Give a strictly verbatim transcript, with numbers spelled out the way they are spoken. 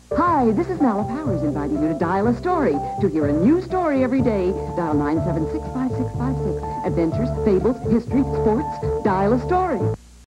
Hi, this is Nala Powers inviting you to dial a story. To hear a new story every day, dial nine seven six, five six five six. Adventures, fables, history, sports, dial a story.